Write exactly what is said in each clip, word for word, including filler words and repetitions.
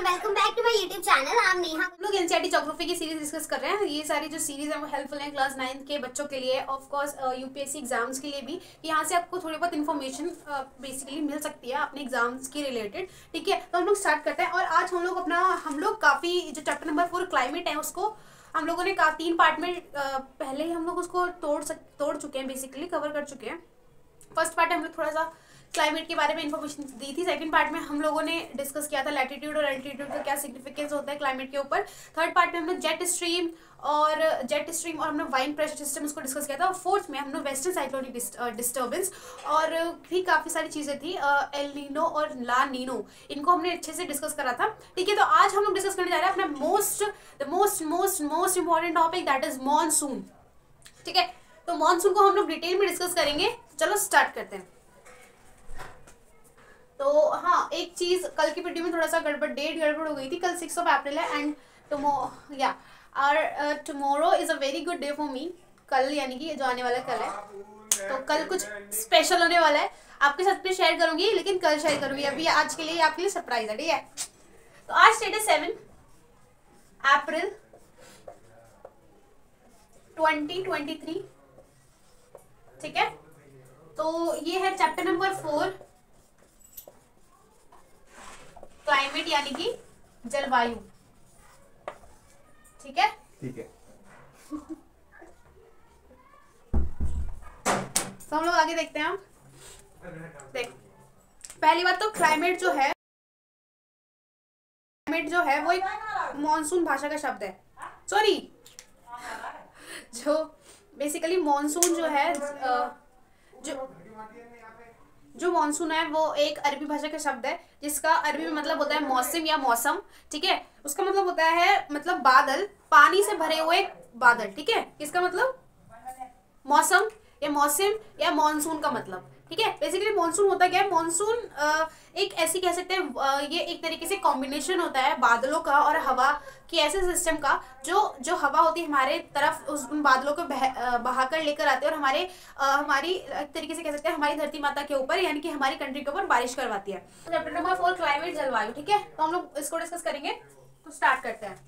Everyone, welcome back to my YouTube channel. I am Neha. हम लोग NCERT geography की series discuss कर रहे हैं। ये सारी जो सीरीज है वो हेल्पफुल है क्लास नाइन्थ के बच्चों के लिए, ऑफ कोर्स यूपीएससी एग्जाम्स के लिए भी। यहाँ से आपको थोड़ी बहुत इन्फॉर्मेशन बेसिकली मिल सकती है अपने एग्जाम्स की रिलेटेड। ठीक है, तो हम लोग स्टार्ट करते हैं। और आज हम लोग अपना हम लोग काफ़ी जो चैप्टर नंबर फोर क्लाइमेट है उसको हम लोगों ने तीन पार्ट में uh, पहले ही हम लोग उसको तोड़ सक तोड़ चुके हैं, बेसिकली कवर कर चुके हैं। फर्स्ट पार्ट में हम लोग थोड़ा सा क्लाइमेट के बारे में इन्फॉर्मेशन दी थी। सेकंड पार्ट में हम लोगों ने डिस्कस किया था लैटिट्यूड और एल्टीट्यूड का क्या सिग्निफिकेंस होता है क्लाइमेट के ऊपर। थर्ड पार्ट में हमने जेट स्ट्रीम और जेट स्ट्रीम और हमने वाइन प्रेशर सिस्टम उसको डिस्कस किया था। और फोर्थ में हमने वेस्टर्न साइक्लोनिक डिस्टर्बेंस और भी काफ़ी सारी चीज़ें थी, एल नीनो और ला नीनो, इनको हमने अच्छे से डिस्कस करा था। ठीक है, तो आज हम लोग डिस्कस करने जा रहे हैं अपना most the most most most important topic, that is monsoon. ठीक है, तो मॉनसून को हम लोग डिटेल में डिस्कस करेंगे। चलो स्टार्ट करते हैं। तो हाँ, एक चीज कल की वीडियो में थोड़ा सा गड़बड़ डेट गड़बड़ हो गई थी। कल सिक्स ऑफ अप्रैल है एंड टुमारो या और tomorrow is a very good day for me. कल यानी कि जो आने वाला कल है, तो कल कुछ स्पेशल होने वाला है, आपके साथ में शेयर करूंगी, लेकिन कल शेयर करूंगी। अभी आज के लिए आपके लिए सरप्राइज है। ठीक है, तो आज डेट है seven April twenty twenty three. ठीक है, तो ये है चैप्टर नंबर फोर क्लाइमेट यानी कि जलवायु। ठीक है ठीक है तो हम लोग आगे देखते हैं। हम देख, पहली बात तो क्लाइमेट जो है क्लाइमेट जो है वो एक मॉनसून भाषा का शब्द है। सॉरी, जो बेसिकली मॉनसून जो है जो जो मॉनसून है वो एक अरबी भाषा का शब्द है, जिसका अरबी में मतलब होता है मौसम या मौसम। ठीक है, उसका मतलब होता है मतलब बादल, पानी से भरे हुए बादल। ठीक है, इसका मतलब मौसम या मौसम या मॉनसून का मतलब। ठीक है, बेसिकली मॉनसून होता क्या है? मॉनसून एक ऐसी कह सकते हैं, ये एक तरीके से कॉम्बिनेशन होता है बादलों का और हवा की, ऐसे सिस्टम का जो जो हवा होती है हमारे तरफ उस उन बादलों को बह, बहाकर लेकर आते हैं और हमारे आ, हमारी एक तरीके से कह सकते हैं हमारी धरती माता के ऊपर यानी कि हमारी कंट्री के ऊपर बारिश करवाती है। चैप्टर नंबर फोर क्लाइमेट जलवायु। ठीक है, तो हम लोग इसको डिस्कस करेंगे, तो स्टार्ट करते हैं।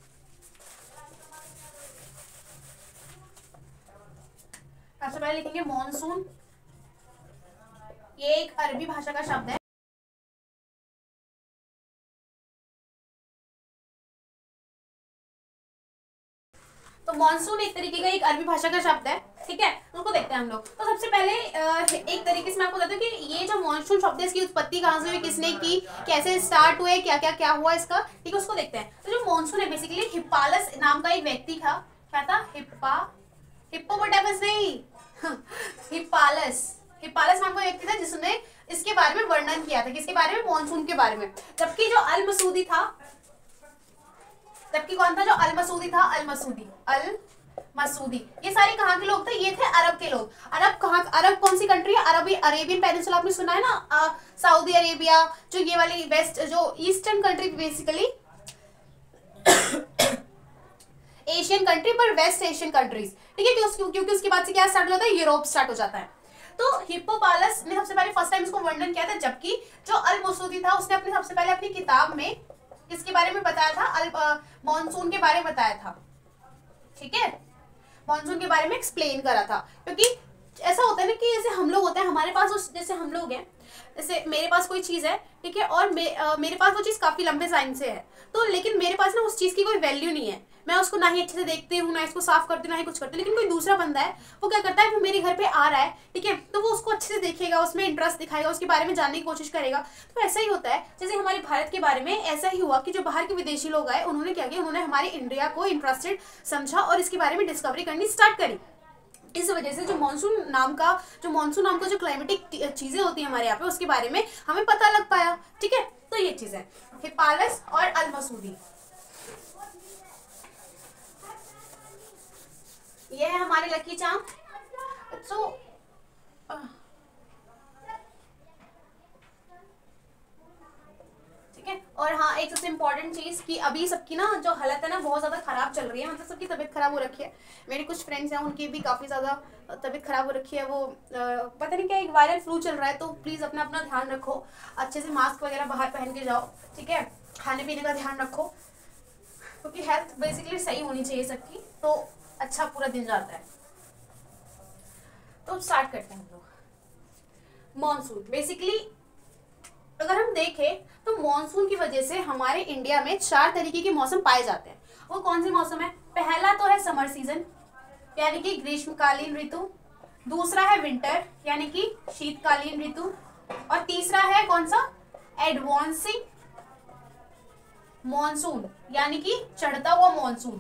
सबसे पहले लिखेंगे मॉनसून। ये एक अरबी भाषा का शब्द है। तो मॉनसून एक तरीके का एक अरबी भाषा का शब्द है। ठीक है, उसको देखते हैं हम लोग। तो सबसे पहले एक तरीके से मैं आपको बताती हूँ कि ये जो मॉनसून शब्द है इसकी उत्पत्ति कहाँ से हुई, किसने की, कैसे स्टार्ट हुए, क्या क्या क्या हुआ इसका। ठीक है, उसको देखते हैं। तो जो मॉनसून है बेसिकली हिप्पालस नाम का एक व्यक्ति था। क्या था? हिप्पा हिप्पोपोटामस नहीं हिप्पालस हिप्पालस नाम का व्यक्ति था जिसने इसके बारे में वर्णन किया था। किसके बारे में? मॉनसून के बारे में। जबकि जो अल मसूदी था जबकि कौन था? जो अल मसूदी था, अल मसूदी अल मसूदी ये सारे कहाँ के लोग थे? ये थे अरब के लोग। अरब कहाँ? अरब कौन सी कंट्री है? अरबी अरेबियन पेनिनसुला आपने सुना है ना, आ, सऊदी अरेबिया, जो ये वाली वेस्ट जो eastern country basically Asian country पर वेस्ट एशियन कंट्रीज। ठीक है, क्यों? क्योंकि उसके बाद से क्या स्टार्ट हो जाता है? यूरोप स्टार्ट हो जाता है। तो हिप्पोपालस ने सबसे पहले फर्स्ट टाइम इसको वर्णन किया था, जबकि जो अल मसूदी था उसने अपने सबसे पहले अपनी किताब में किसके बारे में बताया था? अल मॉनसून के बारे में बताया था। ठीक है, मॉनसून के बारे में एक्सप्लेन करा था। क्योंकि ऐसा होता है ना कि जैसे हम लोग होते हैं, हमारे पास उस जैसे हम लोग हैं, जैसे मेरे पास कोई चीज़ है, ठीक है, और मे, आ, मेरे पास वो चीज़ काफ़ी लंबे टाइम से है, तो लेकिन मेरे पास ना उस चीज़ की कोई वैल्यू नहीं है। मैं उसको ना ही अच्छे से देखती हूँ, ना इसको साफ करती हूँ, ना ही कुछ करती हूँ। लेकिन कोई दूसरा बंदा है, वो क्या करता है? वो मेरे घर पे आ रहा है, ठीक है, तो वो उसको अच्छे से देखेगा, उसमें इंटरेस्ट दिखाएगा, उसके बारे में जानने की कोशिश करेगा। तो ऐसा ही होता है जैसे हमारे भारत के बारे में ऐसा ही हुआ कि जो बाहर के विदेशी लोग आए, उन्होंने क्या किया? उन्होंने हमारे इंडिया को इंटरेस्टेड समझा और इसके बारे में डिस्कवरी करनी स्टार्ट करी। इस वजह से जो मॉनसून नाम का जो मॉनसून नाम का जो क्लाइमेटिक चीजें होती हैं हमारे यहाँ पे, उसके बारे में हमें पता लग पाया। ठीक है, तो ये चीज है हिप्पालस और अल मसूदी। ये है हमारे लकी चार्म। सो ठीक है, और हाँ, एक सबसे इम्पोर्टेंट चीज़ कि अभी सबकी ना जो हालत है ना बहुत ज़्यादा ख़राब चल रही है, मतलब सबकी तबीयत ख़राब हो रखी है। मेरे कुछ फ्रेंड्स हैं, उनकी भी काफ़ी ज़्यादा तबीयत ख़राब हो रखी है। वो आ, पता नहीं क्या एक वायरल फ्लू चल रहा है, तो प्लीज़ अपना अपना ध्यान रखो, अच्छे से मास्क वगैरह बाहर पहन के जाओ। ठीक है, खाने पीने का ध्यान रखो, क्योंकि हेल्थ बेसिकली सही होनी चाहिए सबकी, तो अच्छा पूरा दिन जाता है। तो स्टार्ट करते हैं हम लोग। मॉनसून बेसिकली अगर हम देखें तो मॉनसून की वजह से हमारे इंडिया में चार तरीके के मौसम पाए जाते हैं। वो कौन से मौसम है? पहला तो है समर सीजन यानी कि ग्रीष्मकालीन ऋतु, दूसरा है विंटर यानी कि शीतकालीन ऋतु, और तीसरा है कौन सा? एडवांसिंग मॉनसून यानी कि चढ़ता हुआ मॉनसून,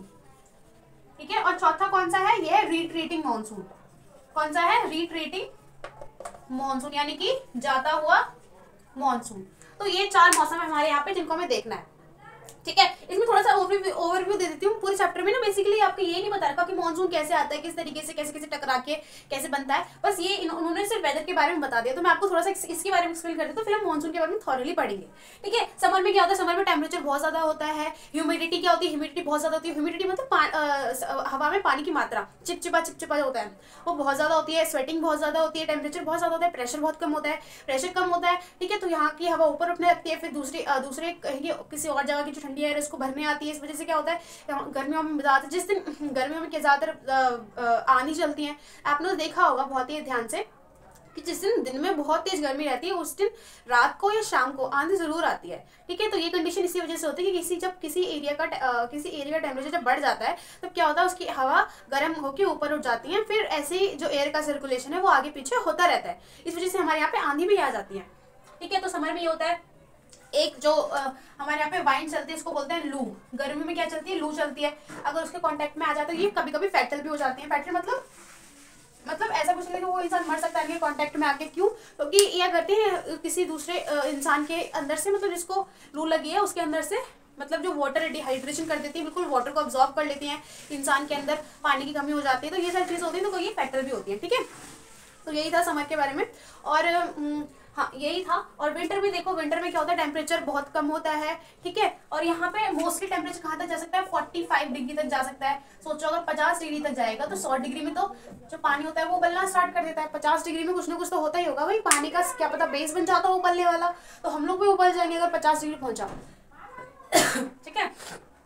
ठीक है। और चौथा कौन सा है? ये रिट्रीटिंग मॉनसून। कौन सा है? रिट्रीटिंग मॉनसून यानी कि जाता हुआ मॉनसून। तो ये चार मौसम है हमारे यहाँ पे जिनको हमें देखना है, ठीक है। इसमें थोड़ा सा ओवरव्यू ओवरव्यू दे देती हूँ। पूरे चैप्टर में ना बेसिकली आपको ये नहीं बता रखा कि मॉनसून कैसे आता है, किस तरीके से कैसे कैसे टकरा के कैसे बनता है, बस ये उन्होंने सिर्फ वेदर के बारे में बता दिया। तो मैं आपको थोड़ा सा इसके बारे में एक्सप्लेन कर देती हूँ, फिर हम मॉनसून के बारे में थॉरली पढ़ेंगे, ठीक है। समर में क्या होता है? समर में टेम्परेचर बहुत ज्यादा होता है। ह्यूमिडिटी क्या होती है? ह्यूमिडिटी बहुत ज्यादा होती है। ह्यूमिडिटी मतलब हवा में पानी की मात्रा, चिपचिपा चिपचिपा होता है, वो बहुत ज्यादा होती है। स्वेटिंग बहुत ज्यादा होती है, टेम्परेचर बहुत ज्यादा होता है, प्रेशर बहुत कम होता है, प्रेशर कम होता है, ठीक है। तो यहाँ की हवा ऊपर उठने लगती है, फिर दूसरी दूसरे किसी और जगह की जो ठंडी है उसको भरने आती है। इस वजह से क्या होता है? गर्मियों में ज्यादातर जिस दिन गर्मियों में क्या ज्यादातर आंधी चलती है, आपने देखा होगा बहुत ही ध्यान से कि जिस दिन दिन में बहुत तेज गर्मी रहती है उस दिन रात को या शाम को आंधी जरूर आती है, ठीक है। तो ये कंडीशन इसी वजह से होती है कि किसी जब किसी एरिया का आ, किसी एरिया का टेम्परेचर जब बढ़ जाता है तब क्या होता है? उसकी हवा गर्म होकर ऊपर उठ जाती है, फिर ऐसे जो एयर का सर्कुलेशन है वो आगे पीछे होता रहता है। इस वजह से हमारे यहाँ पे आंधी भी आ जाती है, ठीक है। तो समर में ये होता है एक जो आ, हमारे यहाँ पे वाइन चलती है इसको बोलते हैं लू। गर्मी में क्या चलती है? लू चलती है। अगर उसके कांटेक्ट में आ जाता है ये कभी कभी फैटल भी हो जाती है। फैटल मतलब मतलब ऐसा कुछ नहीं कि वो इंसान मर सकता है कांटेक्ट में आके। क्यों? क्योंकि तो यह करते हैं किसी दूसरे इंसान के अंदर से, मतलब जिसको लू लगी है उसके अंदर से, मतलब जो वाटर डिहाइड्रेशन कर देती है, बिल्कुल वाटर को अब्जॉर्ब कर लेती हैं, इंसान के अंदर पानी की कमी हो जाती है। तो ये सारी चीज़ होती है, तो ये फैक्टर भी होती है, ठीक है। तो यही था समर के बारे में। और हाँ यही था। और विंटर में देखो, विंटर में क्या होता है? टेम्परेचर बहुत कम होता है, ठीक है। और यहाँ पे मोस्टली टेम्परेचर कहाँ तक जा सकता है? पैंतालीस डिग्री तक जा सकता है। सोचो अगर पचास डिग्री तक जाएगा तो सौ डिग्री में तो जो पानी होता है वो उबलना स्टार्ट कर देता है। पचास डिग्री में कुछ ना कुछ तो होता ही होगा भाई, पानी का क्या पता बेस बन जाता हो उबलने वाला, तो हम लोग भी उबल जाएंगे अगर पचास डिग्री पहुंचा, ठीक है।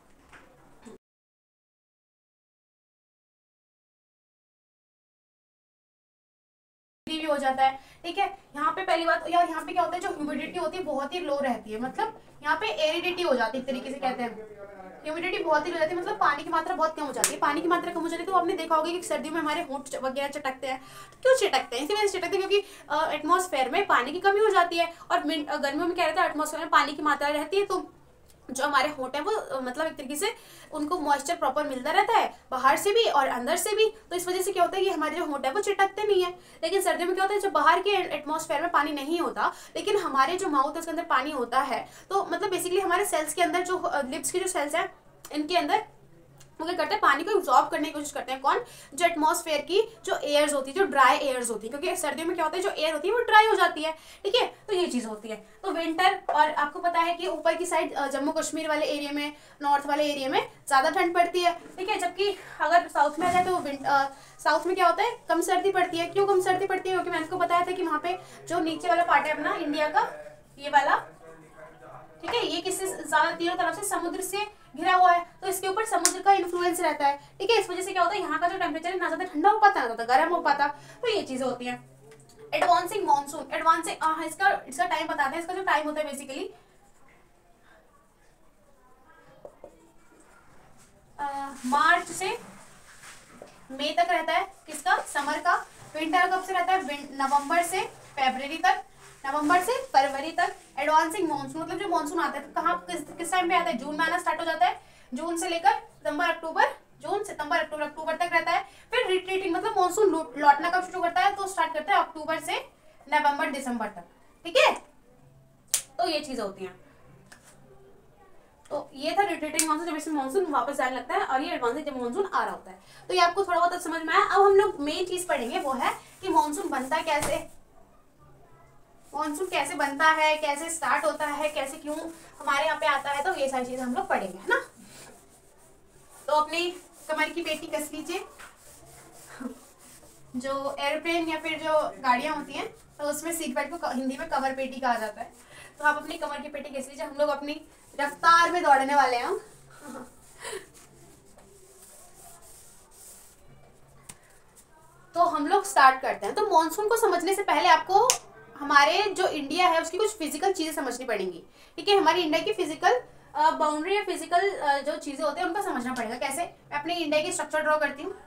भी हो जाता है, ठीक है। यहाँ पे पहली बात यार, यहाँ पे क्या होता है? जो ह्यूमिडिटी होती है बहुत ही लो रहती है, मतलब यहाँ पे एरिडिटी हो जाती है, एक तरीके से कहते हैं। ह्यूमिडिटी बहुत ही लो जाती है, मतलब पानी की मात्रा बहुत कम हो जाती है। पानी की मात्रा कम हो जाती है तो आपने देखा होगा कि सर्दियों में हमारे होंठ वगैरह चटकते हैं। तो क्यों चटकते हैं? इसी वजह से चटकते हैं क्योंकि एटमॉस्फेयर में पानी की कमी हो जाती है। और गर्मियों में क्या रहता है? एटमॉस्फेयर में पानी की मात्रा रहती है, तो जो हमारे होंठ है वो मतलब एक तरीके से उनको मॉइस्चर प्रॉपर मिलता रहता है, बाहर से भी और अंदर से भी। तो इस वजह से क्या होता है कि हमारे जो होंठ है वो चिटकते नहीं है। लेकिन सर्दियों में क्या होता है? जब बाहर के एटमॉस्फेयर में पानी नहीं होता लेकिन हमारे जो माउथ है उसके अंदर पानी होता है, तो मतलब बेसिकली हमारे सेल्स के अंदर जो लिप्स के जो सेल्स हैं इनके अंदर वो क्या करते हैं? पानी को एब्जॉर्ब करने की कोशिश करते हैं। कौन? जो एटमॉस्फेयर की जो एयर्स होती है, जो ड्राई एयर्स होती है, क्योंकि सर्दियों में क्या होता है? जो एयर होती है वो ड्राई हो जाती है, ठीक है। तो ये चीज़ होती है। तो विंटर, और आपको पता है कि ऊपर की साइड जम्मू कश्मीर वाले एरिया में, नॉर्थ वाले एरिया में ज़्यादा ठंड पड़ती है, ठीक है। जबकि अगर साउथ में आ जाए तो विंट साउथ में क्या होता है? कम सर्दी पड़ती है। क्यों कम सर्दी पड़ती है? क्योंकि मैंने आपको बताया था कि वहाँ पे जो नीचे वाला पार्ट है अपना इंडिया का, ये वाला, ठीक है, ये किससे ज्यादा तीनों तरफ से समुद्र से घिरा हुआ है, तो इसके ऊपर समुद्र का इन्फ्लुएंस रहता है, ठीक है। इस वजह से क्या होता है? यहाँ का जो टेम्परेचर है ना ज्यादा ठंडा हो पाता है ना ज्यादा गर्म हो पाता। तो ये चीजें होती हैं। एडवांसिंग मॉनसून, एडवांसिंग हाँ इसका इसका टाइम बताते हैं। इसका जो टाइम होता है बेसिकली मार्च से मई तक रहता है। किसका? समर का। विंटर कब से रहता है? नवंबर से फरवरी तक, नवंबर से फरवरी तक। एडवांसिंग मानसून मतलब जो मानसून आता है तो कहाँ किस किस टाइम पे आता है? जून में आना स्टार्ट हो जाता है। जून से लेकर सितंबर अक्टूबर, जून सितंबर अक्टूबर अक्टूबर तक रहता है। फिर रिट्रीटिंग मतलब मानसून लौटना कब शुरू करता है? तो स्टार्ट करता है अक्टूबर से नवंबर दिसंबर तक, ठीक है। तो ये चीजें होती हैं। तो ये था रिट्रीटिंग मानसून, जब इसमें मानसून वापस जाने लगता है, और ये एडवांसिंग जब मानसून आ रहा होता है। तो ये आपको थोड़ा बहुत समझ में आया। अब हम लोग मेन चीज पढ़ेंगे वो है कि मानसून बनता कैसे, मानसून कैसे बनता है, कैसे स्टार्ट होता है, कैसे क्यों हमारे यहाँ पे आता है। तो ये सारी चीजें हम लोग पढ़ेंगे, है ना। तो अपनी कमर की पेटी कस लीजिए। जो एयरप्लेन या फिर जो गाड़ियां होती हैं तो उसमें सीट बेल्ट को हिंदी में कवर पेटी कहा जाता है। तो आप अपनी कमर की पेटी घिस लीजिए, हम लोग अपनी रफ्तार में दौड़ने वाले हैं। तो हम लोग स्टार्ट करते हैं। तो मॉनसून को समझने से पहले आपको हमारे जो इंडिया है उसकी कुछ फिजिकल चीजें समझनी पड़ेंगी, ठीक है। हमारी इंडिया की फिजिकल बाउंड्री या फिजिकल जो चीजें होती है उनको समझना पड़ेगा। कैसे? मैं अपनी इंडिया की स्ट्रक्चर ड्रॉ करती हूँ।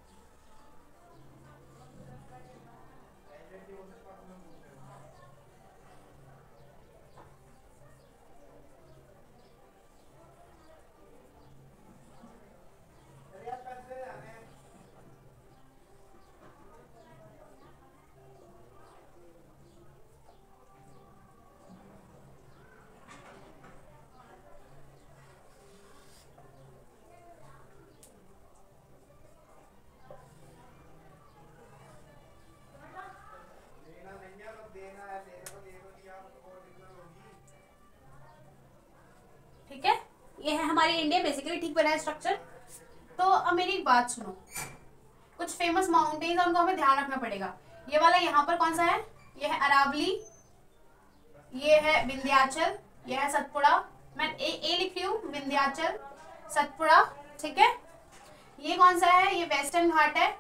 ठीक है, ये है हमारी इंडिया बेसिकली ठीक बना है स्ट्रक्चर। तो अब मेरी एक बात सुनो, कुछ फेमस माउंटेन्स है उनको हमें ध्यान रखना पड़ेगा। ये वाला यहाँ पर कौन सा है? ये है अरावली, ये है विंध्याचल, ये है सतपुड़ा। मैं ए, ए लिख रही हूँ, विंध्याचल, सतपुड़ा, ठीक है। ये कौन सा है? ये वेस्टर्न घाट है,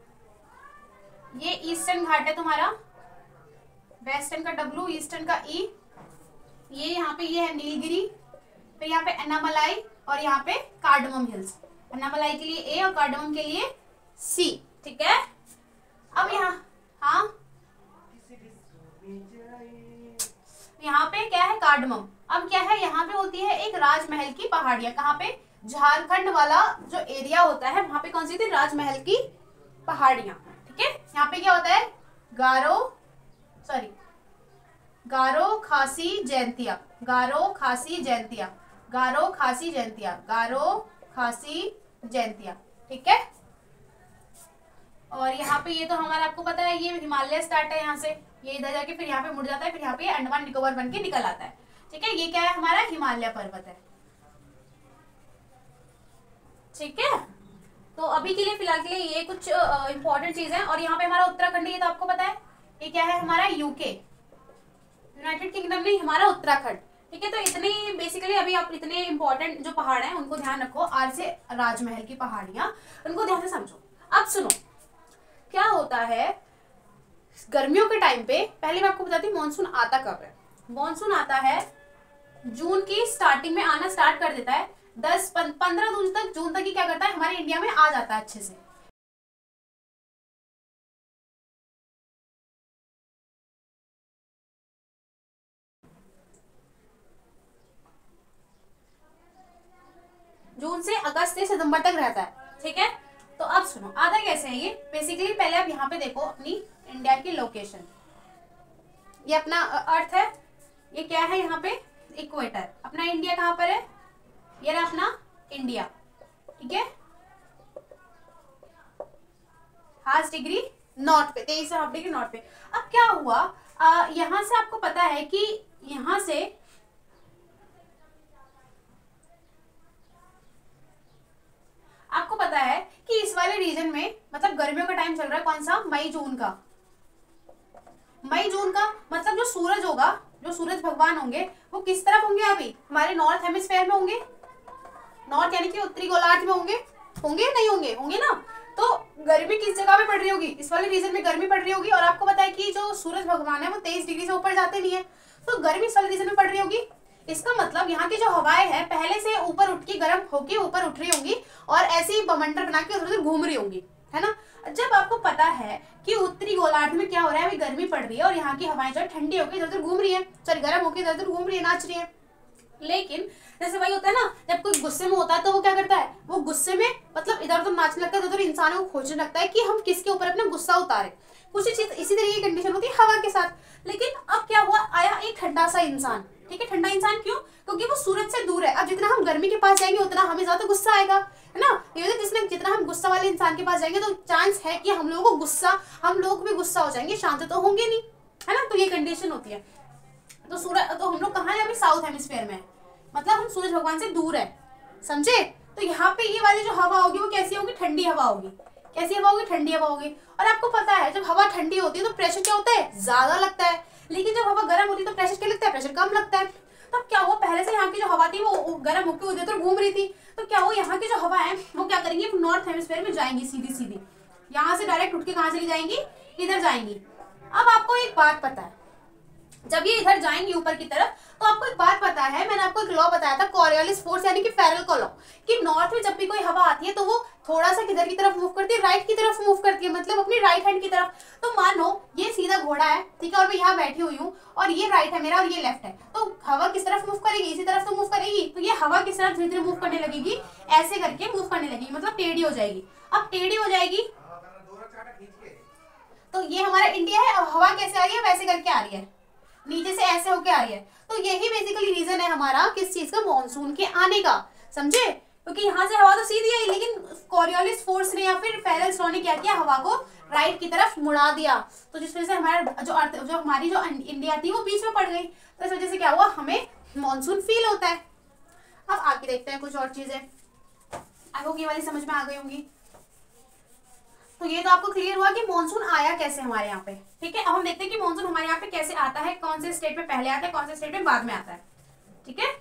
ये ईस्टर्न घाट है तुम्हारा, वेस्टर्न का डब्लू, ईस्टर्न का ई। ये यहाँ पे ये है नीलगिरी, फिर यहाँ पे अन्नामलाई और यहाँ पे कार्डमम हिल्स। अन्नामलाई के लिए ए और कार्डमम के लिए सी, ठीक है। अब यहाँ हाँ यहाँ पे क्या है? कार्डमम। अब क्या है? यहाँ पे होती है एक राजमहल की पहाड़ियां। कहाँ पे? झारखंड वाला जो एरिया होता है वहां पे कौन सी थी? राजमहल की पहाड़ियां, ठीक है। यहाँ पे क्या होता है? गारो सॉरी गारो खासी जयंतिया, गारो खासी जयंतिया, गारो खासी जयंतिया, गारो खासी जयंतिया, ठीक है। और यहाँ पे ये तो हमारा आपको पता है, ये हिमालय स्टार्ट है यहाँ से, ये इधर जाके फिर यहाँ पे मुड़ जाता है, फिर यहाँ पे अंडमान निकोबार बन के निकल आता है, ठीक है। ये क्या है? हमारा हिमालय पर्वत है, ठीक है। तो अभी के लिए फिलहाल के लिए ये कुछ इंपॉर्टेंट चीज है। और यहाँ पे हमारा उत्तराखंड, ये तो आपको पता है, ये क्या है? हमारा यूके, यूनाइटेड किंगडम नहीं, हमारा उत्तराखंड, ठीक है। तो इतने बेसिकली अभी आप इतने इंपॉर्टेंट जो पहाड़ हैं उनको ध्यान रखो। आर से राजमहल की पहाड़ियां, उनको ध्यान से समझो। अब सुनो क्या होता है गर्मियों के टाइम पे। पहले मैं आपको बताती हूँ मॉनसून आता कब है। मॉनसून आता है जून की स्टार्टिंग में आना स्टार्ट कर देता है। दस पंद्रह जून तक जून तक ही क्या करता है? हमारे इंडिया में आ जाता है अच्छे से। जून से अगस्त से सितंबर तक रहता है, ठीक है। तो अब सुनो आता कैसे है ये। बेसिकली पहले आप यहाँ पे देखो अपनी इंडिया की लोकेशन, ये अपना अर्थ है, ये क्या है यहाँ पे? इक्वेटर। अपना इंडिया कहाँ पर है? ये रहा अपना इंडिया, ठीक है। हाफ डिग्री नॉर्थ पे, तेईस हाफ डिग्री नॉर्थ पे। अब क्या हुआ, यहाँ से आपको पता है कि यहाँ से आपको पता है कि इस वाले रीजन में मतलब गर्मियों का टाइम चल रहा है, कौन सा? मई जून का। मई जून का मतलब जो सूरज होगा, जो सूरज भगवान होंगे वो किस तरफ होंगे? अभी हमारे नॉर्थ हेमिस्फेयर में होंगे, नॉर्थ यानी कि उत्तरी गोलार्ध में होंगे। होंगे नहीं होंगे? होंगे ना। तो गर्मी किस जगह पे पड़ रही होगी? इस वाले रीजन में गर्मी पड़ रही होगी। और आपको पता है कि जो सूरज भगवान है वो तेईस डिग्री से ऊपर जाते नहीं है, तो गर्मी इस वाले रीजन में पड़ रही होगी। इसका मतलब यहाँ की जो हवाएं हैं पहले से ऊपर उठ के गर्म होके ऊपर उठ रही होंगी और ऐसे ही बमंडल बना के उधर घूम रही होंगी, है ना। जब आपको पता है कि उत्तरी गोलार्ध में क्या हो रहा है, अभी गर्मी पड़ रही है और यहाँ की हवाएं जो ठंडी होकर इधर उधर घूम रही है, सॉरी गर्म होकर इधर उधर घूम रही है, नाच रही है। लेकिन जैसे वही होता है ना, जब कोई गुस्से में होता है तो वो क्या करता है? वो गुस्से में मतलब इधर उधर नाचने लगता है, इधर उधर इंसानों को खोजने लगता है कि हम किसके ऊपर अपना गुस्सा उतारे। कुछ चीज इसी तरह की कंडीशन होती है हवा के साथ। लेकिन अब क्या हुआ, आया एक ठंडा सा इंसान, ठीक है। ठंडा इंसान क्यों? क्योंकि वो सूरज से दूर है। अब जितना हम गर्मी के पास जाएंगे उतना हमें ज्यादा गुस्सा आएगा, है ना। ये जिसमें जितना हम गुस्सा वाले इंसान के पास जाएंगे तो चांस है कि हम लोगों को गुस्सा हम लोग भी गुस्सा हो जाएंगे, शांत तो होंगे नहीं, है ना। तो ये कंडीशन होती है। तो सूरज तो हम लोग कहाँ है? अभी साउथ हेमिस्फीयर में, मतलब हम सूरज भगवान से दूर है, समझे। तो यहाँ पे ये वाली जो हवा होगी वो कैसी होगी? ठंडी हवा होगी। कैसी हवा होगी? ठंडी हवा होगी। और आपको पता है जब हवा ठंडी होती है तो प्रेशर क्या होता है? ज्यादा लगता है। लेकिन जब हवा गर्म होती है तो प्रेशर क्या लगता है, प्रेशर कम लगता है। तो क्या हुआ, पहले से यहाँ की जो हवा थी वो गर्म होकर उधर तो घूम रही थी, तो क्या हुआ यहाँ की जो हवा है वो क्या करेंगी, नॉर्थ हेमिस्फीयर में जाएंगी सीधी सीधी, यहाँ से डायरेक्ट उठ के कहाँ चली जाएंगी, इधर जाएंगी। अब आपको एक बात पता है, जब ये इधर जाएंगी ऊपर की तरफ, तो आपको एक बात पता है, मैंने आपको एक लॉ बताया था कॉरियोलिस फोर्स यानी कि फेरल का लॉ, कि नॉर्थ में जब भी कोई हवा आती है तो वो थोड़ा सा किधर की तरफ मूव करती है, राइट की तरफ मूव करती है, मतलब अपनी राइट हैंड की तरफ। तो मानो ये सीधा घोड़ा है, ठीक है, और मैं यहाँ बैठी हुई हूँ और ये राइट है मेरा और ये लेफ्ट है, तो हवा किस तरफ मूव करेगी, इसी तरफ तो मूव करेगी। तो ये हवा किस तरफ धीरे धीरे मूव करने लगेगी, ऐसे करके मूव करने लगेगी, मतलब टेढ़ी हो जाएगी। अब टेढ़ी हो जाएगी तो ये हमारा इंडिया है। अब हवा कैसे आ रही है, वैसे करके आ रही है, नीचे से ऐसे होके आ रही है। तो यही बेसिकली रीजन है हमारा किस चीज का, मॉनसून के आने का, समझे। क्योंकि यहाँ से हवा तो सीधी आई, लेकिन कॉरियोलिस फोर्स ने या फिर फेरेल्स लॉ ने क्या किया, हवा को राइट की तरफ मुड़ा दिया। तो जिस वजह से हमारा जो अर्थ जो हमारी जो इंडिया थी वो बीच में पड़ गई। तो इस वजह से क्या हुआ, हमें मानसून फील होता है। अब आगे देखते हैं कुछ और चीजें, आई होप ये वाली समझ में आ गई होंगी। तो ये तो आपको क्लियर हुआ कि मॉनसून आया कैसे हमारे यहाँ पे, ठीक है। अब हम देखते हैं कि मॉनसून हमारे यहाँ पे कैसे आता है, कौन से स्टेट में पहले आता है, कौन से स्टेट में बाद में आता है, ठीक है।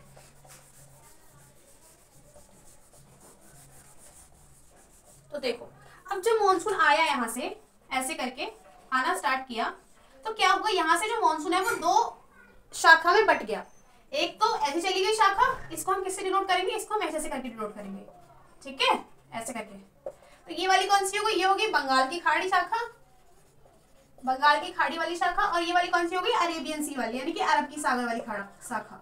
तो देखो, अब जब मॉनसून आया यहाँ से ऐसे करके आना स्टार्ट किया, तो क्या हुआ, यहाँ से जो मॉनसून है वो दो शाखा में बट गया। एक तो ऐसे चली गई शाखा, इसको हम किससे डिनोट करेंगे, इसको हम ऐसे करके डिनोट करेंगे, ठीक है, ऐसे करके। तो ये वाली कौन सी हो गई, ये होगी बंगाल की खाड़ी शाखा, बंगाल की खाड़ी वाली शाखा। और ये वाली कौन सी हो गई, अरेबियन सी वाली, यानी कि अरब की सागर वाली शाखा,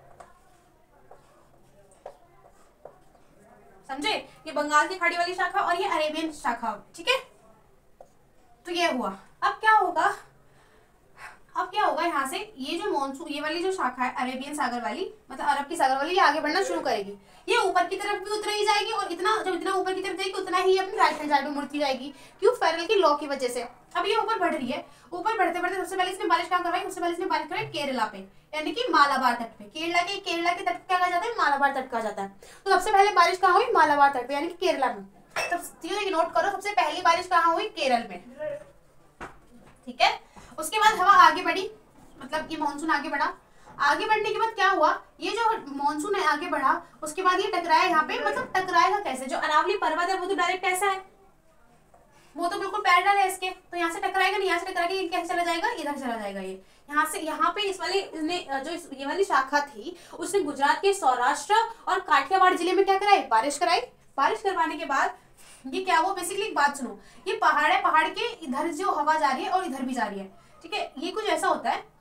समझे। ये बंगाल की खाड़ी वाली शाखा और ये अरेबियन शाखा, ठीक है। तो ये हुआ। अब क्या होगा, अब क्या होगा, यहाँ से ये जो मॉनसून, ये वाली जो शाखा है अरेबियन सागर वाली, मतलब अरब की सागर वाली, ये आगे बढ़ना शुरू करेगी। ये ऊपर की तरफ भी उतर ही जाएगी, और इतना जब इतना ऊपर की तरफ जाएगी उतना ही अपनी राइट हैंड साइड में मुड़ती जाएगी। क्यों, फेरल की लॉ की वजह से। अब ये ऊपर बढ़ रही है, ऊपर बढ़ते बढ़ते सबसे पहले इसने बारिश कहाँ करवाई, सबसे पहले इसने बारिश करवाई केरला पे, यानी कि मालाबार तट पे। केरला के केरला के तट क्या कहा जाता है, मालाबार तट कहा जाता है। तो सबसे पहले बारिश कहाँ हुई, मालाबार तट पे, यानी कि केरला में। तो नोट करो, सबसे पहली बारिश कहाँ हुई, केरल में, ठीक है। उसके बाद हवा आगे बढ़ी, मतलब ये मॉनसून आगे बढ़ा। आगे बढ़ने के बाद क्या हुआ, ये जो मॉनसून है आगे बढ़ा, उसके बाद ये टकराया यहाँ पे, मतलब टकराएगा कैसे, जो अरावली पर्वत है वो तो डायरेक्ट ऐसा है, वो तो बिल्कुल पैरेलल है इसके, तो यहाँ से टकराएगा नहीं, यहाँ से टकरा के कैसे चला जाएगा, इधर चला जाएगा। ये यहाँ से यहाँ पे इस वाली ने जो इस, ये वाली शाखा थी, उसने गुजरात के सौराष्ट्र और काठियावाड़ जिले में क्या कराई, बारिश कराई। बारिश करवाने के बाद ये क्या हुआ, बेसिकली एक बात सुनो, ये पहाड़ है, पहाड़ के इधर जो हवा जा रही है और इधर भी जा रही है, ठीक है। ये कुछ ऐसा होता है।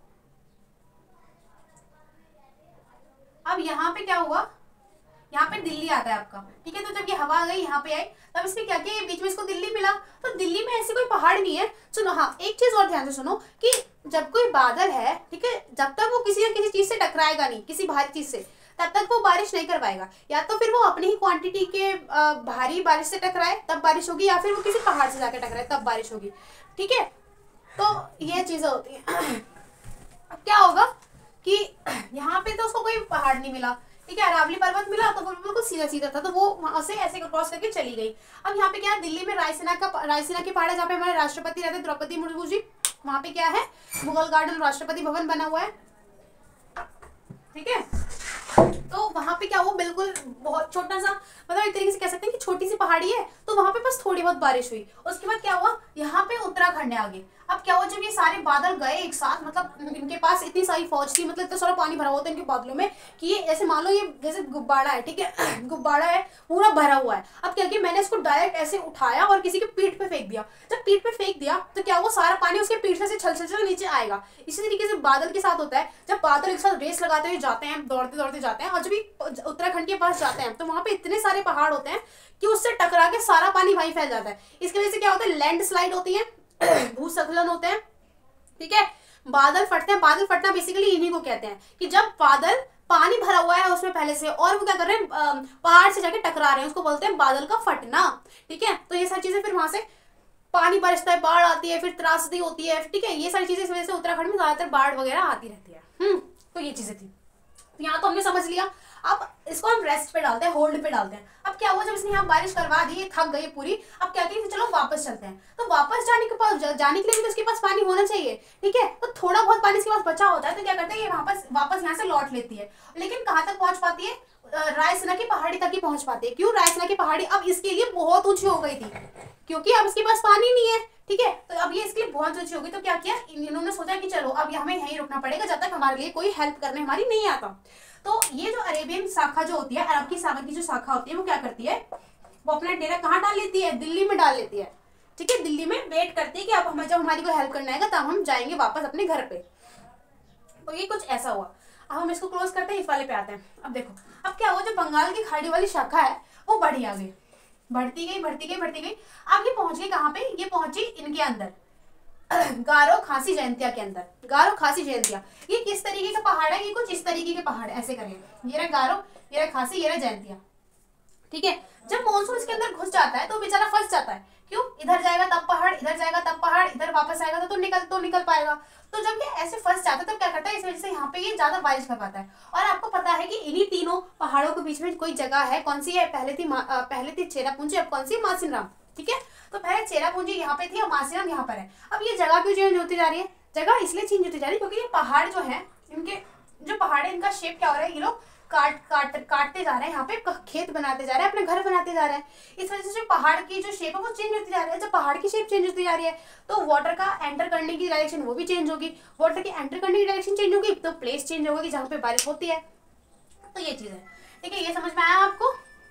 अब यहाँ पे क्या हुआ, यहाँ पे दिल्ली आता है आपका, ठीक है। तो जब ये हवा आ गई यहाँ पे आई, तब इसने क्या किया, ये बीच में इसको दिल्ली मिला। तो दिल्ली में ऐसी कोई पहाड़ नहीं है। सुनो, हाँ एक चीज और ध्यान से सुनो कि जब कोई बादल है, ठीक है, जब तक वो किसी न किसी चीज से टकराएगा नहीं, किसी भारी चीज से, तब तक वो बारिश नहीं करवाएगा। या तो फिर वो अपनी ही क्वांटिटी के भारी बारिश से टकराए तब बारिश होगी, या फिर वो किसी पहाड़ से जाकर टकराए तब बारिश होगी, ठीक है। तो ये चीजें होती है। अब क्या होगा कि यहाँ पे तो उसको कोई पहाड़ नहीं मिला, ठीक है, अरावली पर्वत मिला तो वो बिल्कुल सीधा सीधा था, तो वो वहां से ऐसे क्रॉस करके चली गई। अब यहाँ पे क्या है, दिल्ली में रायसीना का रायसीना की पहाड़ है, जहाँ पे हमारे राष्ट्रपति रहते द्रौपदी मुर्मू जी, वहां पे क्या है, मुगल गार्डन राष्ट्रपति भवन बना हुआ है, ठीक है। तो वहां पे क्या हुआ, बिल्कुल बहुत छोटा सा, मतलब एक तरीके से कह सकते हैं कि छोटी सी पहाड़ी है, तो वहां पे बस थोड़ी बहुत बारिश हुई। उसके बाद क्या हुआ, यहाँ पे उत्तराखंड है आगे। अब क्या हुआ, जब ये सारे बादल गए एक साथ, मतलब इनके पास इतनी सारी फौज थी, मतलब इतना सारा पानी भरा हुआ था इनके बादलों में कि ये ऐसे मान लो ये जैसे गुब्बारा है, ठीक है, गुब्बारा है पूरा भरा हुआ है। अब क्या किया, मैंने इसको डायरेक्ट ऐसे उठाया और किसी के पीठ पे फेंक दिया। जब पीठ पे फेंक दिया तो क्या हुआ, सारा पानी उसके पीठ से छल छल छल नीचे आएगा। इसी तरीके से बादल के साथ होता है, जब बादल एक साथ रेस लगाते हुए जाते हैं, दौड़ते दौड़ते जाते हैं, और जब उत्तराखंड के पास जाते हैं तो वहां पे इतने सारे पहाड़ होते हैं कि उससे टकरा के सारा पानी वहीं फैल जाता है। इसकी वजह से क्या होता है, लैंड स्लाइड होती है, भूस्खलन होते हैं, ठीक है, बादल फटते हैं। बादल फटना बेसिकली इन्हीं को कहते हैं कि जब बादल पानी भरा हुआ है उसमें पहले से, और वो क्या कर रहे हैं, पहाड़ से जाके टकरा रहे हैं, उसको बोलते हैं बादल का फटना, ठीक है। तो ये सारी चीजें, फिर वहां से पानी बरसता है, बाढ़ आती है, फिर त्रासदी होती है, ठीक है। ये सारी चीजें इस वजह से उत्तराखंड में ज्यादातर बाढ़ वगैरह आती रहती है। हम्म तो ये चीजें थी, यहाँ तो हमने समझ लिया। अब इसको हम रेस्ट पे डालते हैं, होल्ड पे डालते हैं। अब क्या हुआ, जब इसने यहाँ बारिश करवा दी, थक गई पूरी, अब क्या कहती है चलो वापस चलते हैं। तो वापस जाने के पास जाने के लिए भी तो उसके पास पानी होना चाहिए, ठीक है। तो थोड़ा बहुत पानी इसके पास बचा होता है, तो क्या करते हैं ये वापस वापस यहाँ से लौट लेती है। लेकिन कहाँ तक पहुंच पाती है, रायसीना की पहाड़ी तक ही पहुंच पाती है। क्यों, रायसीना की पहाड़ी अब इसके लिए बहुत ऊंची हो गई थी, क्योंकि अब इसके पास पानी नहीं है, ठीक है। तो अब ये इसके लिए बहुत ऊंची हो गई, तो क्या किया इन्होंने सोचा कि चलो अब हमें यहीं रुकना पड़ेगा जब तक हमारे लिए कोई हेल्प करने हमारी नहीं आता। तो ये जो अरेबियन शाखा जो होती है, अरब की सागर की जो शाखा होती है, वो क्या करती है, वो अपना डेरा कहाँ डाल लेती है, दिल्ली में डाल लेती है, ठीक है। दिल्ली में वेट करती है कि अब हमें जब हमारी कोई हेल्प करना आएगा तब हम जाएंगे वापस अपने घर पे। तो ये कुछ ऐसा हुआ। अब हम इसको क्लोज करते हैं, इस वाले पे आते हैं। अब देखो अब क्या हुआ, जो बंगाल की खाड़ी वाली शाखा है वो बढ़ी आ गई, बढ़ती गई बढ़ती गई बढ़ती गई। अब ये पहुंच गई कहाँ पे, ये पहुंची इनके अंदर, गारो खासी जयंतिया के अंदर। गारो खासी जयंतिया ये किस तरीके का पहाड़ है, ये कुछ इस तरीके के पहाड़ ऐसे करिए, ये रहा गारो, ये रहा खासी, ये रहा जयंतिया, ठीक है। जब मानसून इसके अंदर घुस जाता है तो बेचारा फंस जाता है। क्यों, इधर जाएगा तब पहाड़, इधर जाएगा तब पहाड़, इधर वापस आएगा तो, तो निकल तो निकल पाएगा। तो जब ये ऐसे फंस जाता है तब क्या करता है, इस वजह से यहाँ पे ये ज्यादा बारिश कर पाता है। और आपको पता है कि इन्हीं तीनों पहाड़ों के बीच में कोई जगह है, कौन सी है, पहले थी पहले थी चेरापूंजी, अब कौन सी, मासिनराम, ठीक है। तो पहले चेरापूंजी यहाँ पे थी और मासिनराम यहाँ पर है। अब ये जगह क्यों चेंज होती जा रही है, जगह इसलिए चेंज होती जा रही है क्योंकि ये पहाड़ जो है, इनके जो पहाड़ है इनका शेप क्या हो रहा है, ये लोग काट काट काटते जा रहे हैं, यहाँ पे खेत बनाते जा रहे हैं, अपने घर बनाते जा रहे हैं। इस वजह से जो पहाड़ की जो शेप है वो चेंज होती जा रही है। जब पहाड़ की शेप चेंज होती जा रही है तो वाटर का एंटर करने की डायरेक्शन वो भी चेंज होगी, वाटर की एंटर करने की डायरेक्शन चेंज होगी तो प्लेस चेंज होगी जहाँ पे बारिश होती है। तो ये चीज है, ठीक है। ये समझ में आया आपको।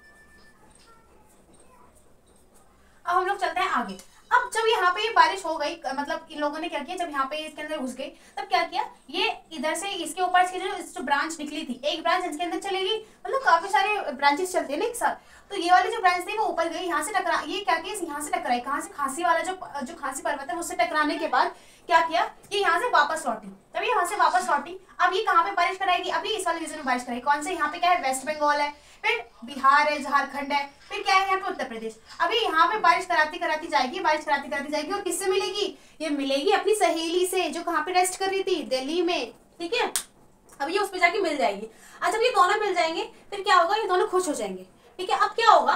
अब हम लोग चलते हैं आगे। अब जब यहाँ पे ये बारिश हो गई, मतलब इन लोगों ने क्या किया, जब यहाँ पे इसके अंदर घुस गई तब क्या किया, ये इधर से इसके ऊपर इसकी जो, जो ब्रांच निकली थी, एक ब्रांच इसके अंदर चलेगी, मतलब काफी सारे ब्रांचेस चलते हैं ना एक साथ। तो ये वाली जो ब्रांच थी वो ऊपर गई, यहाँ से टकरा, ये क्या किया, यहाँ से टकराई, कहाँ से, खांसी वाला जो जो खांसी पर्वत है उससे टकराने के बाद क्या किया, ये यहाँ से वापस लौटी। तब ये यहाँ से वापस लौटी, अब ये कहाँ पे बारिश कराएगी, अब ये इस वाले रीजन में बारिश कराएगी। कौन से, यहाँ पे क्या है, वेस्ट बंगाल है, फिर बिहार है, झारखंड है, फिर क्या है यहाँ पे उत्तर प्रदेश। अभी यहाँ पे बारिश कराती कराती जाएगी, बारिश कराती कराती जाएगी, और किससे मिलेगी, ये मिलेगी अपनी सहेली से जो कहाँ पे रेस्ट कर रही थी, दिल्ली में, ठीक है। अब ये उस पे जाके मिल जाएगी। अब जब ये दोनों मिल जाएंगे फिर क्या होगा, ये दोनों खुश हो जाएंगे, ठीक है। अब क्या होगा,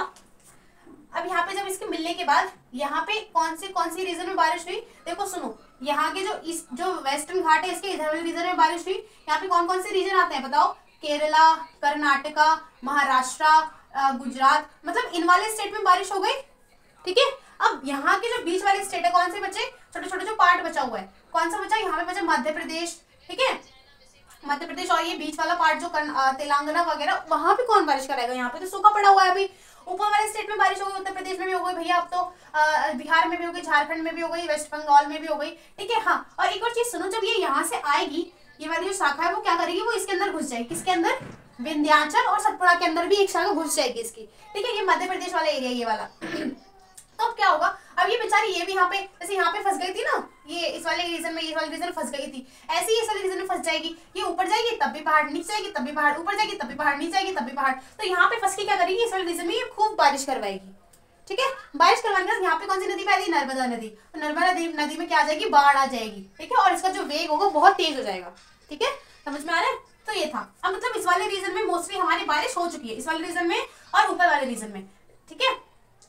अब यहाँ पे जब इसके मिलने के बाद यहाँ पे कौन से कौन सी रीजन में बारिश हुई, देखो सुनो, यहाँ के जो इस जो वेस्टर्न घाट है इसके इधर वाले रीजन में बारिश हुई। यहाँ पे कौन कौन से रीजन आते हैं बताओ, केरला, कर्नाटका, महाराष्ट्र, गुजरात, मतलब इन वाले स्टेट में बारिश हो गई, ठीक है। अब यहाँ के जो बीच वाले स्टेट है कौन से बचे, छोटे छोटे जो पार्ट बचा हुआ है, कौन सा बचा, यहाँ पे बचा मध्य प्रदेश, ठीक है, मध्य प्रदेश। और ये बीच वाला पार्ट जो तेलंगाना वगैरह, वहां पे कौन बारिश कराएगा, यहाँ पे तो सूखा पड़ा हुआ है। अभी ऊपर वाले स्टेट में बारिश हो गई, उत्तर प्रदेश में भी हो गई भैया, अब तो आ, बिहार में भी हो गई, झारखंड में भी हो गई, वेस्ट बंगाल में भी हो गई, ठीक है। हाँ, और एक और चीज सुनो, जब ये यहाँ से आएगी, ये वाली जो शाखा है वो क्या करेगी, वो इसके अंदर घुस जाएगी, किसके अंदर, विंध्याचल और सतपुड़ा के अंदर भी एक शाखा घुस जाएगी इसकी, ठीक है। ये मध्य प्रदेश वाला एरिया ये वाला। तो अब क्या होगा, अब ये बेचारी ये भी यहाँ पे, जैसे यहाँ पे फंस गई थी ना, ये इस वाले रीजन में, इस वाले रीजन में फंस गई थी, ऐसे ही इस वाले रीजन में फंस जाएगी। ये ऊपर जाएगी तब भी पहाड़, नीचे जाएगी तब भी पहाड़, ऊपर जाएगी तब भी पहाड़, नीचे जाएगी तब भी पहाड़। तो यहाँ पे फंस के क्या करेगी, इस वाले रीजन में ये खूब बारिश करवाएगी, ठीक है। बारिश करवाने के बाद यहाँ पे कौन सी नदी बहती, नर्मदा नदी। तो नर्मदा नदी नदी में क्या आ जाएगी, बाढ़ आ जाएगी, ठीक है। और इसका जो वेग होगा बहुत तेज हो जाएगा, ठीक है, समझ में आ रहा है। तो ये था, अब मतलब इस वाले रीजन में मोस्टली हमारी बारिश हो चुकी है, इस वाले रीजन में और ऊपर वाले रीजन में, ठीक है।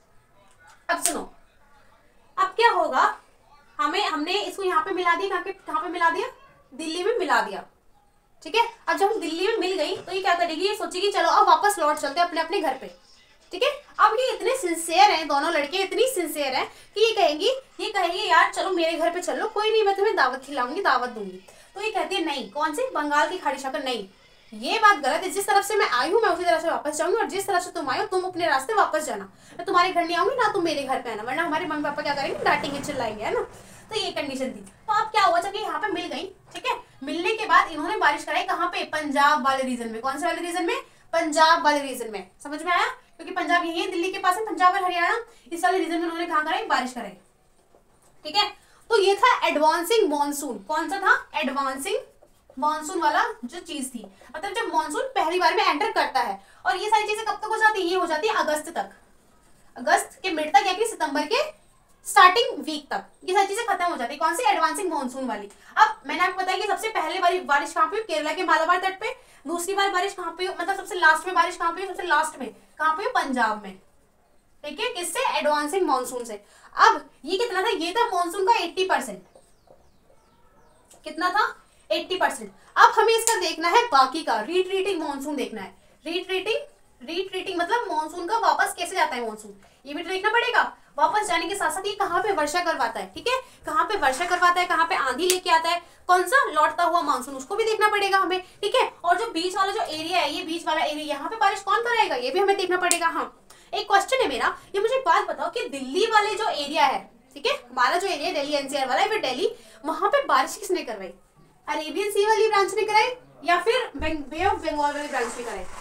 अब सुनो, अब क्या होगा, हमें हमने इसको यहाँ पे मिला दिया, कहाँ पे कहाँ पे मिला दिया, दिल्ली में मिला दिया, ठीक है। अब जब हम दिल्ली में मिल गई तो ये क्या करेगी, ये सोचेगी चलो अब वापस लौट चलते हैं अपने अपने घर पे, ठीक है। अब ये इतने सिंसियर हैं, दोनों लड़के इतनी सिंसियर हैं कि ये कहेंगी ये कहेंगे यार चलो मेरे घर पे चलो, कोई नहीं मैं तुम्हें दावत खिलाऊंगी, दावत दूंगी। तो ये कहती है नहीं, कौन सी, बंगाल की खाड़ी शाखा, नहीं ये बात गलत है, जिस तरफ से मैं आई हूँ मैं उसी तरफ से वापस जाऊंगी, और जिस तरफ से तुम आए हो तुम अपने रास्ते वापस जाना, मैं तुम्हारे घर नहीं आऊंगी ना तुम मेरे घर पे आना, वरना हमारे मम्मी पापा क्या करेंगे, डांटेंगे चिल्लाएंगे, है ना। तो ये कंडीशन थी। तो अब क्या हुआ, जब ये यहाँ पे मिल गई, ठीक है, मिलने के बाद इन्होंने बारिश कराई कहाँ पे, पंजाब वाले रीजन में। कौन से वाले रीजन में, पंजाब वाले रीजन में, समझ में आया, क्योंकि पंजाब यही है, दिल्ली के पास है, पंजाब और हरियाणा, इस वाले रीजन में उन्होंने कहाँ कराई, बारिश कराई, ठीक है। तो ये था एडवांसिंग मॉनसून। कौन सा था, एडवांसिंग मॉनसून वाला जो चीज थी, मतलब जब मॉनसून पहली बार में एंटर करता है। और ये सारी चीजें कब तक हो जाती है, ये हो जाती है अगस्त तक, अगस्त के मिड तक या कि सितंबर के स्टार्टिंग वीक तक ये सारी चीजें खत्म हो जाती है। कौन सी, एडवांसिंग मॉनसून वाली। अब मैंने आपको बताया कि सबसे पहले वाली बारिश कहाँ पे, केरला के मालाबार तट पे, दूसरी बार बारिश कहाँ पे, मतलब सबसे लास्ट में बारिश कहाँ पे, सबसे लास्ट में कहाँ पे, पंजाब में। ठीक है, किससे, एडवांसिंग मानसून से। अब ये कितना था, ये था मानसून का अस्सी परसेंट, कितना था, अस्सी परसेंट। अब हमें इसका देखना है बाकी का, रिट्रीटिंग मानसून देखना है। रिट्रीटिंग रिट्रीटिंग मतलब मानसून का वापस कैसे जाता है मानसून, ये भी देखना पड़ेगा। वापस जाने के साथ साथ ये कहाँ पे वर्षा करवाता है, ठीक है, कहाँ पे वर्षा करवाता है, कहाँ पे आंधी लेके आता है, कौन सा लौटता हुआ मानसून, उसको भी देखना पड़ेगा हमें। ठीक है, और जो बीच वाला जो एरिया है, ये बीच वाला एरिया, यहाँ पे बारिश कौन कराएगा, ये भी हमें देखना पड़ेगा। हाँ, एक क्वेश्चन है मेरा, ये मुझे एक बात बताओ कि दिल्ली वाले जो एरिया है, ठीक है, हमारा जो एरिया दिल्ली एनसीआर वाला है, फिर दिल्ली, वहां पे बारिश किसने करवाई, अरेबियन सी वाली ब्रांच ने कराई या फिर बे ऑफ बंगाल वाली ब्रांच ने कराई,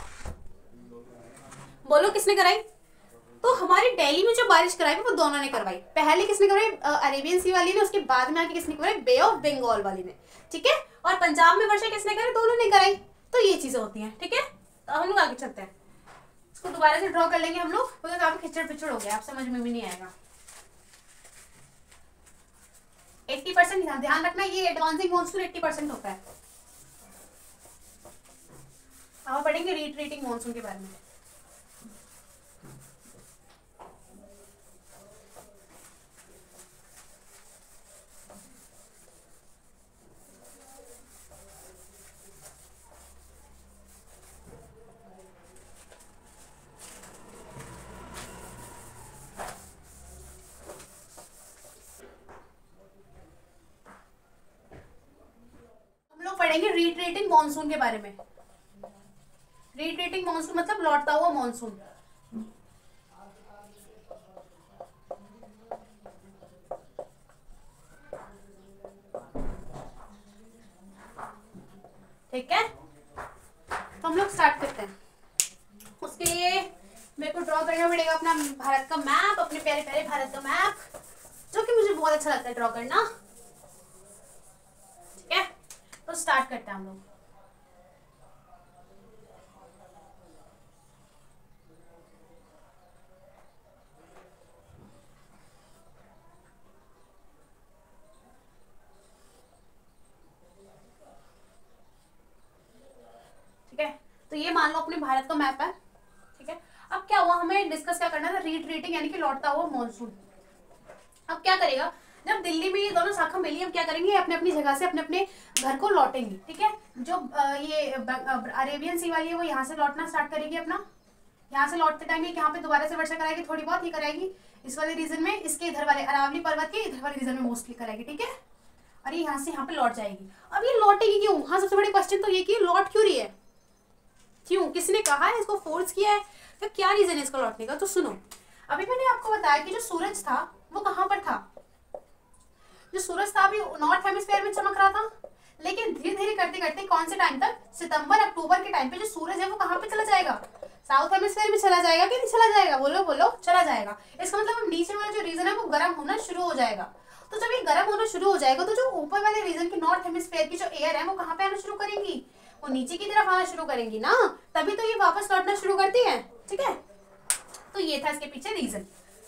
बोलो किसने कराई। तो हमारी दिल्ली में जो बारिश कराई वो दोनों ने करवाई। पहले किसने करवाई, अरेबियन सी वाली ने, उसके बाद में आके किसने करवाई, बे ऑफ बंगाल वाली ने। ठीक है, और पंजाब में वर्षा किसने कराई, दोनों ने कराई। तो ये चीजें होती हैं। ठीक है, तो हम लोग आगे चलते हैं, इसको दोबारा से ड्रॉ कर लेंगे हम लोग, तो काफी खिचड़ पिचड़ हो गया, आप समझ में भी नहीं आएगा। अस्सी परसेंट ध्यान रखना, ये एडवांसिंग मानसून अस्सी परसेंट होता है। अब पढ़ेंगे रिट्रीटिंग मानसून के बारे में। पढ़ेंगे रिट्रीटिंग मॉनसून के बारे में। रिट्रीटिंग मॉनसून मतलब लौटता हुआ मॉनसून। ठीक है, तो हम लोग स्टार्ट करते हैं। उसके लिए मेरे को ड्रॉ करना पड़ेगा अपना भारत का मैप, अपने प्यारे प्यारे भारत का मैप, जो कि मुझे बहुत अच्छा लगता है ड्रॉ करना। ठीक है, तो स्टार्ट करते हैं हम लोग। ठीक है, तो ये मान लो अपने भारत का मैप है। ठीक है, अब क्या हुआ, हमें डिस्कस क्या करना था, रिट्रीटिंग यानी कि लौटता हुआ मॉनसून। अब क्या करेगा, जब दिल्ली में ये दोनों शाखा मिली, हम क्या करेंगे, अपने अपनी जगह से अपने अपने घर को लौटेंगे। ठीक है, जो आ, ये अरेबियन सी वाली है वो यहाँ से लौटना स्टार्ट करेगी अपना, यहाँ से लौटते टाइम ये यहाँ पे दोबारा से वर्षा कराएगी, थोड़ी बहुत ही कराएगी इस वाले रीजन में, इसके इधर वाले अरावली पर्वत के इधर वाले रीजन में मोस्टली कराएगी। ठीक है, और ये यहाँ से यहाँ पे लौट जाएगी। अब ये लौटेगी क्यों, हाँ सबसे बड़ी क्वेश्चन तो ये कि लौट क्यों रही है, क्यों, किसने कहा है, इसको फोर्स किया है, तो क्या रीजन है इसको लौटने का। तो सुनो, अभी मैंने आपको बताया कि जो सूरज था वो कहाँ पर था, जो सूरज था अभी नॉर्थ हेमिस्फीयर में चमक रहा था, लेकिन धीरे धीरे करते करते कौन से टाइम तक, सितंबर अक्टूबर के टाइम पे जो सूरज है वो कहाँ पे चला जाएगा, साउथ हेमिस्फीयर में चला जाएगा कि नहीं चला जाएगा, बोलो बोलो, चला जाएगा। इसका मतलब नीचे वाला जो रीजन है वो गर्म होना शुरू हो जाएगा। तो जब ये गर्म होना शुरू हो जाएगा तो जो ऊपर वाले रीजन की नॉर्थ हेमिस्फीयर की जो एयर है वो कहाँ पे आना शुरू करेंगी, वो नीचे की तरफ आना शुरू करेंगी ना, तभी तो ये वापस लौटना शुरू करती है। ठीक है, तो ये था इसके पीछे रीजन।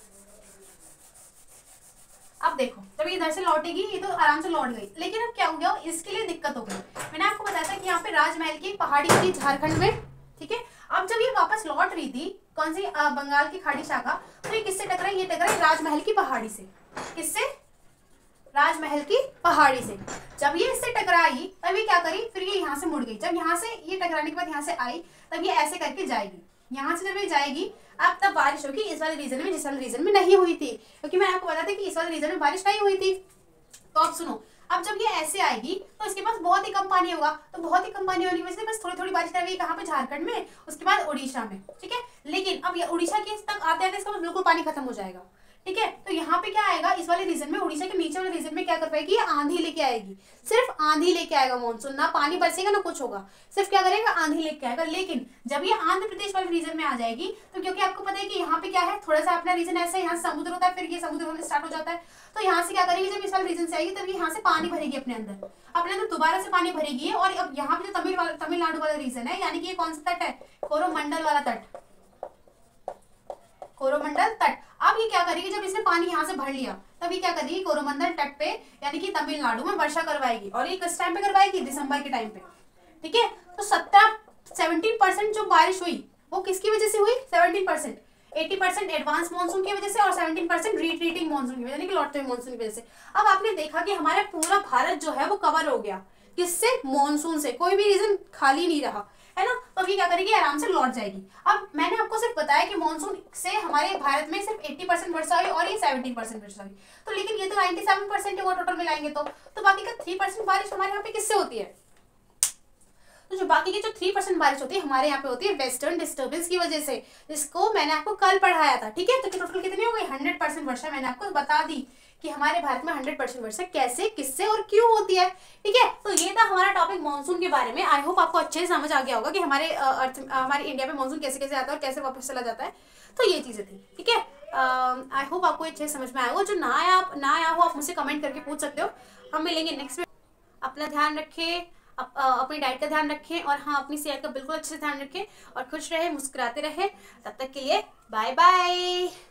अब देखो, जब ये इधर से लौटेगी ये तो आराम से लौट गई, लेकिन अब क्या हो गया, इसके लिए दिक्कत हो गई। मैंने आपको बताया था कि यहाँ पे राजमहल की पहाड़ी थी झारखंड में। ठीक है, अब जब ये वापस लौट रही थी कौन सी, आ, बंगाल की खाड़ी शाखा, तो ये किससे टकराई, ये टकराई राजमहल की पहाड़ी से। किससे, राजमहल की पहाड़ी से। जब ये इससे टकराई तब ये क्या करी, फिर ये यहाँ से मुड़ गई। जब यहाँ से ये टकराने के बाद यहाँ से आई, तब ये ऐसे करके जाएगी, यहाँ से जब ये जाएगी अब तब बारिश होगी इस वाले रीजन में, जिस वाले रीजन में नहीं हुई थी, क्योंकि मैं आपको बताया था कि इस वाले रीजन में बारिश नहीं हुई थी। तो अब सुनो, अब जब ये ऐसे आएगी तो इसके पास बहुत ही कम पानी होगा, तो बहुत ही कम पानी होने की वजह से बस थोड़ी थोड़ी बारिश करेगी, कहाँ पे, झारखंड में, उसके बाद उड़ीसा में। ठीक है, लेकिन अब ये उड़ीसा के तक आते आते इसका बिल्कुल पानी खत्म हो जाएगा। ठीक है, तो यहाँ पे क्या आएगा, इस वाले रीजन में, उड़ीसा के नीचे वाले रीजन में क्या कर पाएगी, आंधी लेके आएगी, सिर्फ आंधी लेके आएगा मॉनसून, ना पानी बरसेगा ना कुछ होगा, सिर्फ क्या करेगा, आंधी लेके आएगा। लेकिन जब ये आंध्र प्रदेश वाले रीजन में आ जाएगी तो क्योंकि आपको पता है कि यहाँ पे क्या है, थोड़ा सा अपना रीजन ऐसा है, यहाँ से समुद्र होता है, फिर ये समुद्र होने स्टार्ट हो जाता है, तो यहाँ से क्या करेगी, जब इस वाले रीजन से आएगी तब यहाँ से पानी भरेगी अपने अंदर, अपने अंदर दोबारा से पानी भरेगी। और अब यहाँ पे जो तमिल वाला तमिलनाडु वाला रीजन है, यानी कि ये कौन सा तट है, कोरोमंडल वाला तट, कोरोमंडल तट। अब ये क्या करेगी, जब इसने पानी यहाँ से भर लिया तब ये क्या करेगी, कोरोमंडल तट पे यानी कि तमिलनाडु में वर्षा करवाएगी, और ये किस टाइम पे करवाएगी, दिसंबर के टाइम पे। ठीक है, तो सत्रह परसेंट जो बारिश हुई वो किसकी वजह से हुई, seventeen percent, eighty percent advance monsoon की वजह से और सेवनटीन परसेंट रिट्रीटिंग मानसून की वजह, यानी कि लौटते हुए मानसून की वजह से। अब आपने देखा कि हमारा पूरा भारत जो है वो कवर हो गया, किससे, मानसून से, कोई भी रीजन खाली नहीं रहा, है ना। तो अभी क्या करेगी, आराम से लौट जाएगी। अब मैंने आपको सिर्फ बताया कि मानसून से हमारे भारत में सिर्फ अस्सी परसेंट वर्षा हुई और ये सेवनटीन परसेंट वर्षा हुई, तो लेकिन ये तो सत्तानवे परसेंट है वो टोटल मिलाएंगे तो तो बाकी का तीन परसेंट बारिश हमारे यहाँ पे किससे होती है, तो जो बाकी की जो तीन परसेंट बारिश होती है हमारे यहाँ पे होती है वेस्टर्न डिस्टर्बेंस की वजह से, जिसको मैंने आपको कल पढ़ाया था, ठीक है। तो टोटल कितनी हो गई, हंड्रेड परसेंट वर्षा मैंने आपको बता दी कि हमारे भारत में हंड्रेड परसेंट वर्षा कैसे, किससे और क्यों होती है, ठीक है। तो ये था हमारा टॉपिक मानसून के बारे में। आई होप आपको अच्छे से समझ आ गया होगा कि हमारे अर्थ हमारे इंडिया में मानसून कैसे कैसे आता है और कैसे वापस चला जाता है। तो ये चीजें थी, ठीक है। आई होप आपको अच्छे से समझ में आया होगा। जो ना आया आप ना आया हो आप मुझसे कमेंट करके पूछ सकते हो। हम मिलेंगे नेक्स्ट वीडियो। अपना ध्यान रखें, अप, अपनी डाइट का ध्यान रखें और हाँ अपनी सेहत का बिल्कुल अच्छे से ध्यान रखें और खुश रहे, मुस्कुराते रहे। तब तक के लिए बाय बाय।